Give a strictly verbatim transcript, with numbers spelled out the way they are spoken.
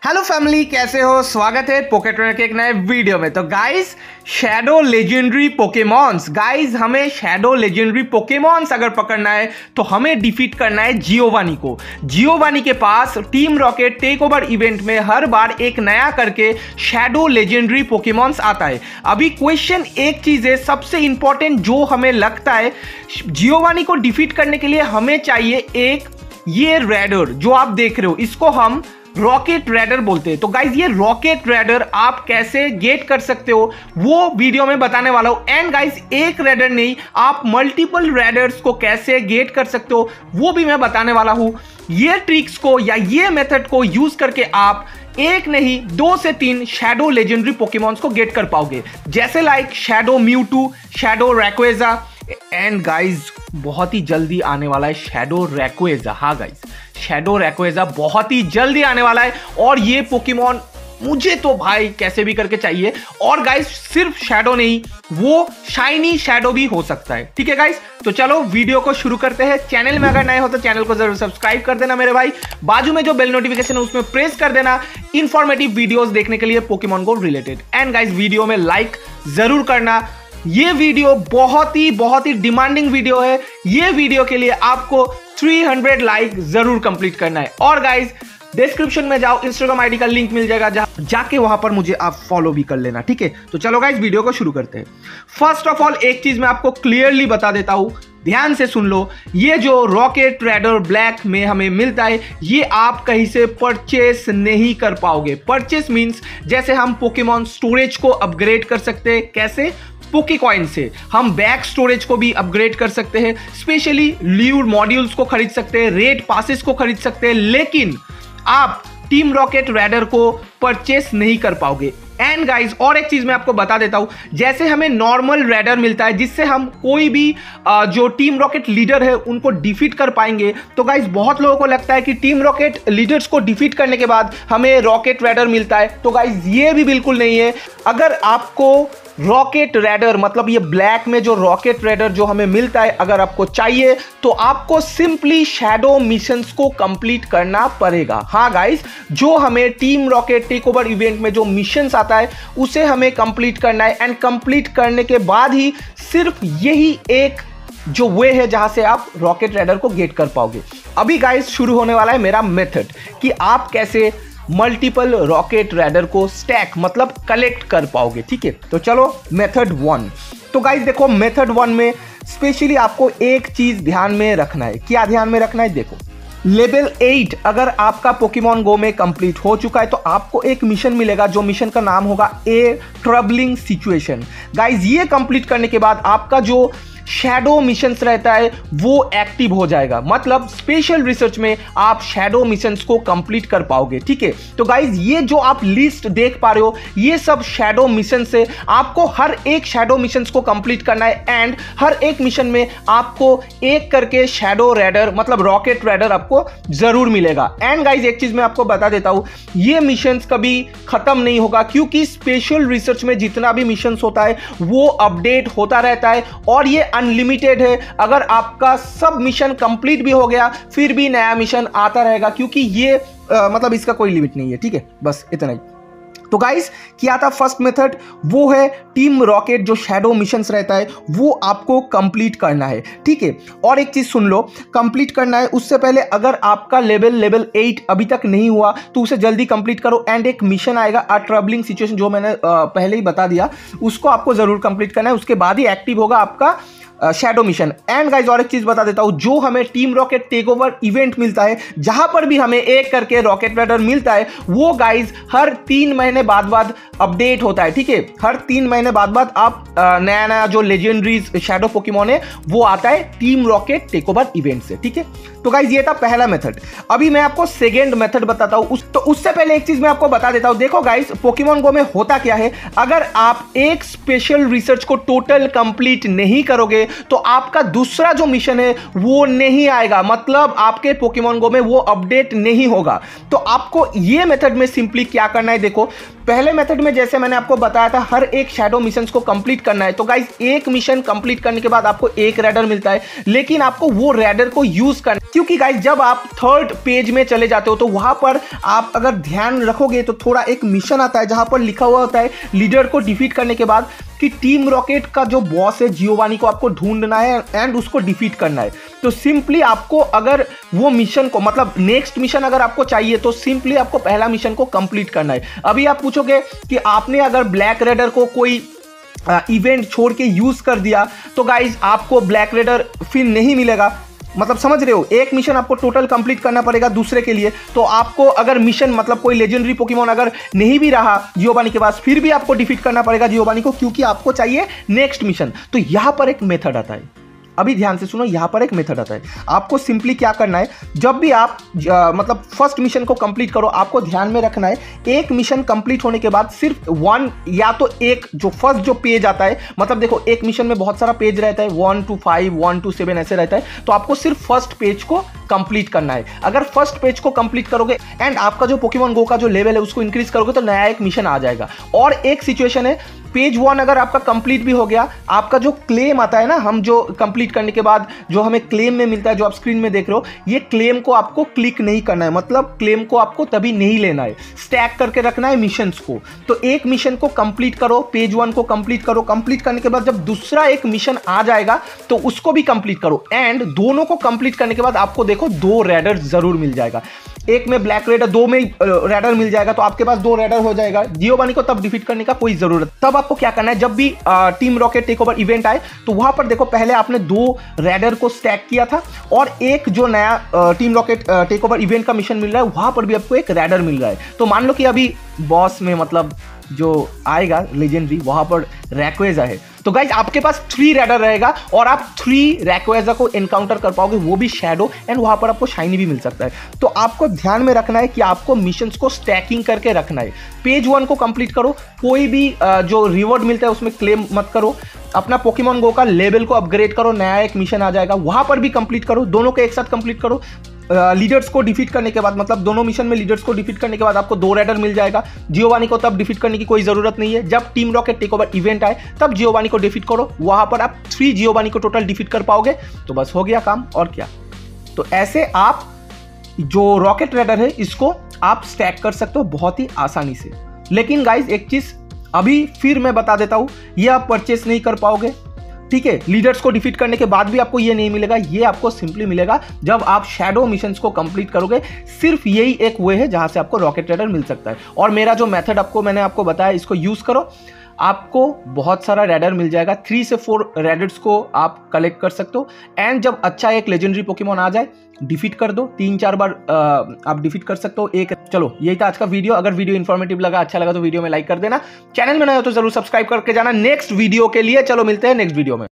Hello family, कैसे हो? स्वागत है पोके ट्रेनर के एक नए वीडियो में। तो guys, shadow legendary Pokemons, guys हमें शैडो लेजेंडरी पोकेमॉन्स अगर पकड़ना है तो हमें डिफीट करना है जियोवानी को। जियोवानी के पास team rocket take over event में हर बार एक नया करके शैडो लेजेंडरी पोकेमॉन्स आता है। अभी क्वेश्चन एक चीज है सबसे इंपॉर्टेंट जो हमें लगता है, जियोवानी को डिफीट करने के लिए हमें चाहिए एक ये रैडर जो आप देख रहे हो, इसको हम रॉकेट रैडर बोलते हैं। तो गाइज ये रॉकेट रैडर आप कैसे गेट कर सकते हो वो वीडियो में बताने वाला हूं। एंड गाइज एक रैडर नहीं, आप मल्टीपल रैडर्स को कैसे गेट कर सकते हो वो भी मैं बताने वाला हूं। ये ट्रिक्स को या ये मेथड को यूज करके आप एक नहीं दो से तीन शैडो लेजेंडरी पोकेमॉन्स को गेट कर पाओगे, जैसे like shadow Mewtwo, shadow Rayquaza and guys बहुत ही जल्दी आने वाला है शैडो रैक्वेजा। हाँ गाइज, शैडो रैक्वेजा बहुत ही जल्दी आने वाला है और ये पोकेमॉन मुझे तो भाई कैसे भी करके चाहिए। और गाइस सिर्फ शैडो नहीं, वो शाइनी शैडो भी हो सकता है। ठीक है गाइस, तो चलो वीडियो को शुरू करते हैं। चैनल में अगर नए हो तो चैनल को जरूर सब्सक्राइब कर देना मेरे भाई। बाजू में जो बेल नोटिफिकेशन है उसमें प्रेस कर देना इंफॉर्मेटिव वीडियोस देखने के लिए पोकेमॉन को रिलेटेड। एंड गाइस वीडियो में लाइक जरूर करना। ये वीडियो बहुत ही बहुत ही डिमांडिंग वीडियो है। ये वीडियो के लिए आपको तीन सौ लाइक जरूर कंप्लीट करना है। और गाइस डिस्क्रिप्शन में जाओ, इंस्टाग्राम आईडी का लिंक मिल जाएगा, जा, जाके वहां पर मुझे आप फॉलो भी कर लेना। ठीक है, तो चलो गाइस वीडियो को शुरू करते हैं। फर्स्ट ऑफ ऑल एक चीज मैं आपको क्लियरली बता देता हूं, ध्यान से सुन लो। ये जो रॉकेट रैडर ब्लैक में हमें मिलता है ये आप कहीं से परचेस नहीं कर पाओगे। परचेस मींस जैसे हम पोकेमॉन स्टोरेज को अपग्रेड कर सकते हैं, कैसे? पोके कॉइन से हम बैक स्टोरेज को भी अपग्रेड कर सकते हैं, स्पेशली ल्यूर मॉड्यूल्स को खरीद सकते हैं, रेड पासेस को खरीद सकते हैं, लेकिन आप टीम रॉकेट रैडर को परचेस नहीं कर पाओगे। एंड गाइज और एक चीज मैं आपको बता देता हूं, जैसे हमें नॉर्मल रैडर मिलता है जिससे हम कोई भी जो टीम रॉकेट लीडर है उनको डिफीट कर पाएंगे। तो गाइज बहुत लोगों को लगता है कि टीम रॉकेट लीडर्स को डिफीट करने के बाद हमें रॉकेट रैडर मिलता है, तो गाइज ये भी बिल्कुल नहीं है। अगर आपको रॉकेट रैडर मतलब ये ब्लैक में जो रॉकेट रैडर जो हमें मिलता है अगर आपको चाहिए तो आपको सिंपली शैडो मिशंस को कंप्लीट करना पड़ेगा। हाँ गाइस, जो हमें team rocket take over event में जो मिशंस आता है उसे हमें कंप्लीट करना है। एंड कंप्लीट करने के बाद ही सिर्फ यही एक जो वे है जहां से आप रॉकेट रैडर को गेट कर पाओगे। अभी गाइस शुरू होने वाला है मेरा मेथड कि आप कैसे मल्टीपल रॉकेट रैडर को स्टैक मतलब कलेक्ट कर पाओगे। ठीक है, तो चलो मेथड वन। तो गाइस देखो, मेथड वन में स्पेशली आपको एक चीज ध्यान में रखना है। क्या ध्यान में रखना है? देखो, लेवल एट अगर आपका पोकेमॉन गो में कंप्लीट हो चुका है तो आपको एक मिशन मिलेगा, जो मिशन का नाम होगा ए ट्रबलिंग सिचुएशन। गाइस ये कंप्लीट करने के बाद आपका जो शैडो मिशंस रहता है वो एक्टिव हो जाएगा, मतलब स्पेशल रिसर्च में आप शैडो मिशंस को कंप्लीट कर पाओगे। ठीक है, तो गाइज ये जो आप लिस्ट देख पा रहे हो ये सब शैडो मिशन से आपको हर एक शैडो मिशंस को कंप्लीट करना है। एंड हर एक मिशन में आपको एक करके शैडो रैडर मतलब रॉकेट रैडर आपको जरूर मिलेगा। एंड गाइज एक चीज मैं आपको बता देता हूं, ये मिशंस कभी खत्म नहीं होगा क्योंकि स्पेशल रिसर्च में जितना भी मिशंस होता है वो अपडेट होता रहता है और ये अनलिमिटेड है। अगर आपका सब मिशन कंप्लीट भी हो गया फिर भी नया मिशन आता रहेगा क्योंकि ये आ, मतलब इसका कोई लिमिट नहीं है। ठीक है, बस इतना ही। तो गाइस क्या था फर्स्ट मेथड, वो है टीम रॉकेट जो शैडो मिशंस रहता है वो आपको कंप्लीट करना है। ठीक है, और एक चीज सुन लो, कंप्लीट करना है उससे पहले अगर आपका लेवल लेवल एट अभी तक नहीं हुआ तो उसे जल्दी कंप्लीट करो। एंड एक मिशन आएगा अ ट्रबलिंग सिचुएशन जो मैंने आ, पहले ही बता दिया, उसको आपको जरूर कंप्लीट करना है, उसके बाद ही एक्टिव होगा आपका शैडो मिशन। एंड गाइज और एक चीज बता देता हूं, जो हमें team rocket take over event मिलता है जहां पर भी हमें एक करके रॉकेट रैडर मिलता है वो गाइज हर तीन महीने बाद बाद अपडेट होता है। ठीक है, हर तीन महीने बाद बाद आप नया नया जो लेजेंडरीज शैडो पोकेमॉन है वो आता है team rocket take over event से। ठीक है, तो गाइज ये था पहला मेथड। अभी मैं आपको सेकेंड मेथड बताता हूं, उस, तो उससे पहले एक चीज मैं आपको बता देता हूं। देखो गाइज पोकेमॉन गो में होता क्या है, अगर आप एक स्पेशल रिसर्च को टोटल कंप्लीट नहीं करोगे तो आपका दूसरा जो मिशन है वो नहीं आएगा, मतलब आपके पोकेमॉन गो में वो अपडेट नहीं होगा। तो आपको ये मेथड में सिंपली क्या करना है, देखो पहले मेथड में जैसे मैंने आपको बताया था हर एक शैडो मिशन को कंप्लीट करना है, तो गाइज एक मिशन कंप्लीट करने के बाद आपको एक रैडर मिलता है, लेकिन आपको वो रैडर को यूज करना, क्योंकि गाइज जब आप थर्ड पेज में चले जाते हो तो वहां पर आप अगर ध्यान रखोगे तो थोड़ा एक मिशन आता है जहां पर लिखा हुआ होता है लीडर को डिफीट करने के बाद कि टीम रॉकेट का जो बॉस है जियोवानी को आपको ढूंढना है एंड उसको डिफीट करना है। तो सिंपली आपको अगर वो मिशन को मतलब नेक्स्ट मिशन अगर आपको चाहिए तो सिंपली आपको पहला मिशन को कंप्लीट करना है। अभी आप पूछोगे कि आपने अगर ब्लैक रेडर को कोई इवेंट छोड़ के यूज कर दिया तो गाइज आपको ब्लैक रेडर फिर नहीं मिलेगा, मतलब समझ रहे हो, एक मिशन आपको टोटल कंप्लीट करना पड़ेगा दूसरे के लिए। तो आपको अगर मिशन मतलब कोई लेजेंडरी पोकेमॉन अगर नहीं भी रहा जियोवानी के पास फिर भी आपको डिफीट करना पड़ेगा जियोवानी को, क्योंकि आपको चाहिए नेक्स्ट मिशन। तो यहां पर एक मेथड आता है, अभी ध्यान से सुनो, यहां पर एक मेथड आता है। आपको सिंपली क्या करना है, जब भी आप आ, मतलब फर्स्ट मिशन को कंप्लीट करो, आपको ध्यान में रखना है एक मिशन कंप्लीट होने के बाद सिर्फ वन या तो एक जो फर्स्ट जो पेज आता है, मतलब देखो एक मिशन में बहुत सारा पेज रहता है, one two five one two seven ऐसे रहता है, तो आपको सिर्फ फर्स्ट पेज को कंप्लीट करना है। अगर फर्स्ट पेज को कंप्लीट करोगे एंड आपका जो पोकेमॉन गो का जो लेवल है उसको इंक्रीज करोगे तो नया एक मिशन आ जाएगा। और एक सिचुएशन है, पेज वन अगर आपका कंप्लीट भी हो गया, आपका जो क्लेम आता है ना, हम जो कंप्लीट करने के बाद जो हमें क्लेम में मिलता है जो आप स्क्रीन में देख रहे हो, ये क्लेम को आपको क्लिक नहीं करना है, मतलब क्लेम को आपको तभी नहीं लेना है, स्टैक करके रखना है मिशंस को। तो एक मिशन को कंप्लीट करो, पेज वन को कंप्लीट करो, कंप्लीट करने के बाद जब दूसरा एक मिशन आ जाएगा तो उसको भी कंप्लीट करो एंड दोनों को कंप्लीट करने के बाद आपको देखो दो रैडर जरूर मिल जाएगा, एक में ब्लैक रेडर, दो में रैडर मिल जाएगा, तो आपके पास दो रैडर हो जाएगा। जियोवानी को तब डिफीट करने का कोई जरूरत, तब आपको क्या करना है, जब भी आ, team rocket take over event आए तो वहां पर देखो पहले आपने दो रैडर को स्टैक किया था और एक जो नया आ, team rocket take over event का मिशन मिल रहा है वहां पर भी आपको एक रैडर मिल रहा है। तो मान लो कि अभी बॉस में मतलब जो आएगा लेजेंडरी वहां पर रैक्वेजा है, तो गाइज आपके पास थ्री रैडर रहेगा और आप थ्री रैक्वेजा को एनकाउंटर कर पाओगे, वो भी शैडो, एंड वहां पर आपको शाइनी भी मिल सकता है। तो आपको ध्यान में रखना है कि आपको मिशंस को स्टैकिंग करके रखना है। पेज वन को कंप्लीट करो, कोई भी जो रिवॉर्ड मिलता है उसमें क्लेम मत करो, अपना पोकेमॉन गो का लेवल को अपग्रेड करो, नया एक मिशन आ जाएगा वहां पर भी कंप्लीट करो, दोनों को एक साथ कंप्लीट करो। लीडर्स uh, को डिफीट करने के बाद मतलब दोनों मिशन में लीडर्स को डिफीट करने के बाद आपको दो रैडर मिल जाएगा। जियोवानी को तब डिफीट करने की कोई जरूरत नहीं है, जब team rocket take over event आए तब जियोवानी को डिफीट करो, वहां पर आप थ्री जियोवानी को टोटल डिफीट कर पाओगे, तो बस हो गया काम और क्या। तो ऐसे आप जो रॉकेट रैडर है इसको आप स्टैक कर सकते हो बहुत ही आसानी से। लेकिन गाइज एक चीज अभी फिर मैं बता देता हूं, ये आप परचेस नहीं कर पाओगे, ठीक है। लीडर्स को डिफीट करने के बाद भी आपको ये नहीं मिलेगा, ये आपको सिंपली मिलेगा जब आप शैडो मिशंस को कंप्लीट करोगे। सिर्फ यही एक वे है जहां से आपको रॉकेट रैडर मिल सकता है। और मेरा जो मेथड आपको मैंने आपको बताया इसको यूज करो, आपको बहुत सारा रैडर मिल जाएगा। थ्री से फोर रैडर्स को आप कलेक्ट कर सकते हो एंड जब अच्छा एक लेजेंडरी पोकेमॉन आ जाए डिफीट कर दो, तीन चार बार आ, आप डिफीट कर सकते हो एक। चलो यही था आज का वीडियो। अगर वीडियो इन्फॉर्मेटिव लगा, अच्छा लगा तो वीडियो में लाइक कर देना, चैनल में नए हो तो जरूर सब्सक्राइब करके जाना नेक्स्ट वीडियो के लिए। चलो मिलते हैं नेक्स्ट वीडियो में।